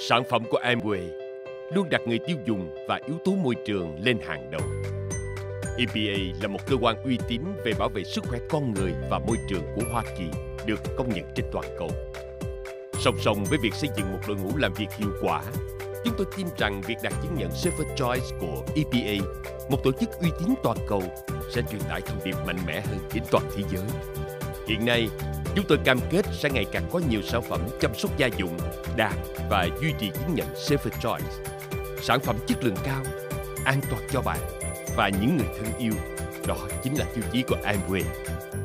Sản phẩm của Amway luôn đặt người tiêu dùng và yếu tố môi trường lên hàng đầu. EPA là một cơ quan uy tín về bảo vệ sức khỏe con người và môi trường của Hoa Kỳ, được công nhận trên toàn cầu. Song song với việc xây dựng một đội ngũ làm việc hiệu quả, chúng tôi tin rằng việc đạt chứng nhận Safer Choice của EPA, một tổ chức uy tín toàn cầu, sẽ truyền tải thông điệp mạnh mẽ hơn đến toàn thế giới. Hiện nay, chúng tôi cam kết sẽ ngày càng có nhiều sản phẩm chăm sóc gia dụng đạt và duy trì chứng nhận Safer Choice. Sản phẩm chất lượng cao, an toàn cho bạn và những người thân yêu. Đó chính là tiêu chí của Amway.